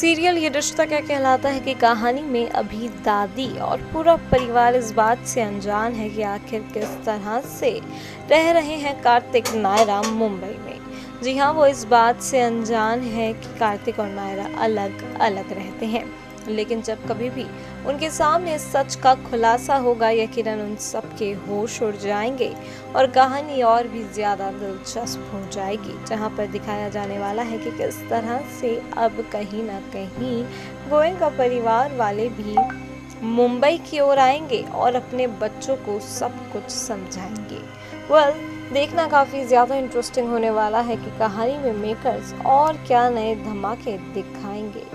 Serial ये रिश्ता क्या कहलाता है की कहानी में अभी दादी और पूरा परिवार इस बात से अनजान है कि आखिर किस तरह से रह रहे हैं कार्तिक नायरा मुंबई में। जी हाँ, वो इस बात से अनजान है कि कार्तिक और नायरा अलग अलग रहते हैं, लेकिन जब कभी भी उनके सामने सच का खुलासा होगा, यकीनन उन सबके होश उड़ जाएंगे और कहानी और भी ज्यादा दिलचस्प हो जाएगी, जहां पर दिखाया जाने वाला है कि किस तरह से अब कहीं ना कहीं गोयनका परिवार वाले भी मुंबई की ओर आएंगे और अपने बच्चों को सब कुछ समझाएंगे। देखना काफ़ी ज़्यादा इंटरेस्टिंग होने वाला है कि कहानी में मेकर्स और क्या नए धमाके दिखाएंगे।